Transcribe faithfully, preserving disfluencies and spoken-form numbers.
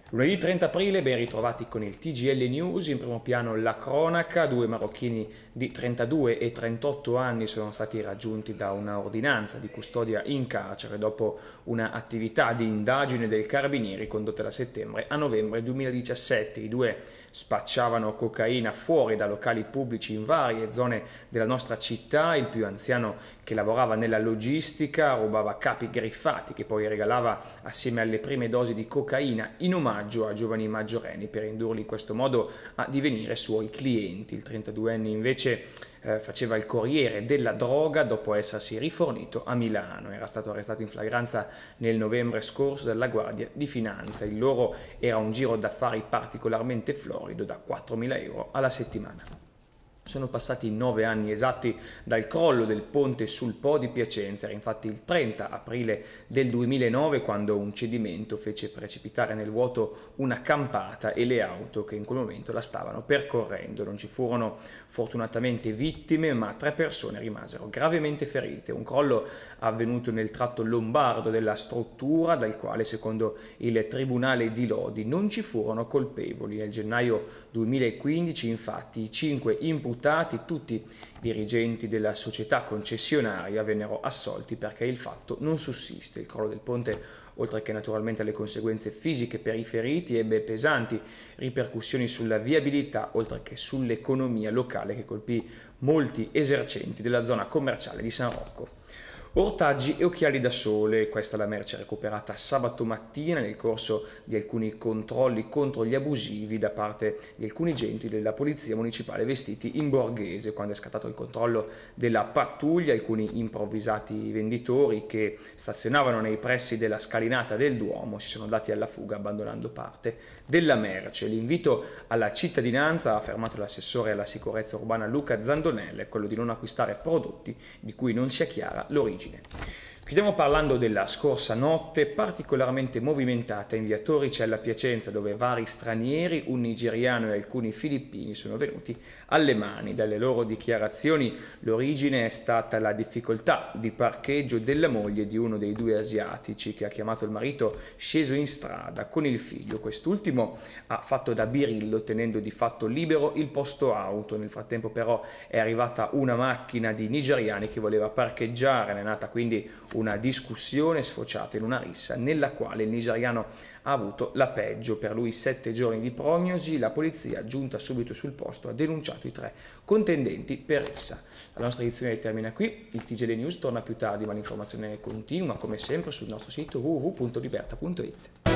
Lunedì trenta aprile, ben ritrovati con il T G L News, in primo piano la cronaca. Due marocchini di trentadue e trentotto anni sono stati raggiunti da una ordinanza di custodia in carcere dopo un'attività di indagine del Carabinieri condotta da settembre a novembre duemiladiciassette. I due spacciavano cocaina fuori da locali pubblici in varie zone della nostra città. Il più anziano, che lavorava nella logistica, rubava capi griffati che poi regalava assieme alle prime dosi di cocaina in omaggio a giovani maggiorenni per indurli in questo modo a divenire suoi clienti. Il trentaduenne invece eh, faceva il corriere della droga dopo essersi rifornito a Milano. Era stato arrestato in flagranza nel novembre scorso dalla Guardia di Finanza. Il loro era un giro d'affari particolarmente florido da quattromila euro alla settimana. Sono passati nove anni esatti dal crollo del ponte sul Po di Piacenza. Era infatti il trenta aprile del duemilanove quando un cedimento fece precipitare nel vuoto una campata e le auto che in quel momento la stavano percorrendo. Non ci furono fortunatamente vittime, ma tre persone rimasero gravemente ferite. Un crollo avvenuto nel tratto lombardo della struttura, dal quale, secondo il Tribunale di Lodi, non ci furono colpevoli. Nel gennaio duemilaquindici, infatti, i cinque imputati, tutti dirigenti della società concessionaria, vennero assolti perché il fatto non sussiste. Il crollo del ponte, oltre che naturalmente alle conseguenze fisiche per i feriti, ebbe pesanti ripercussioni sulla viabilità, oltre che sull'economia locale, che colpì molti esercenti della zona commerciale di San Rocco. Ortaggi e occhiali da sole, questa è la merce recuperata sabato mattina nel corso di alcuni controlli contro gli abusivi da parte di alcuni agenti della polizia municipale vestiti in borghese. Quando è scattato il controllo della pattuglia, alcuni improvvisati venditori che stazionavano nei pressi della scalinata del Duomo si sono dati alla fuga abbandonando parte della merce. L'invito alla cittadinanza, ha affermato l'assessore alla sicurezza urbana Luca Zandonella, è quello di non acquistare prodotti di cui non sia chiara l'origine. Chiudiamo parlando della scorsa notte, particolarmente movimentata in via Torricella a Piacenza, dove vari stranieri, un nigeriano e alcuni filippini, sono venuti alle mani. Dalle loro dichiarazioni l'origine è stata la difficoltà di parcheggio della moglie di uno dei due asiatici, che ha chiamato il marito sceso in strada con il figlio. Quest'ultimo ha fatto da birillo, tenendo di fatto libero il posto auto. Nel frattempo però è arrivata una macchina di nigeriani che voleva parcheggiare. Ne è nata quindi una discussione sfociata in una rissa nella quale il nigeriano ha avuto la peggio. Per lui sette giorni di prognosi. La polizia, giunta subito sul posto, ha denunciato i tre contendenti per rissa. La nostra edizione termina qui, il T G L News torna più tardi, ma l'informazione continua come sempre sul nostro sito w w w punto liberta punto it.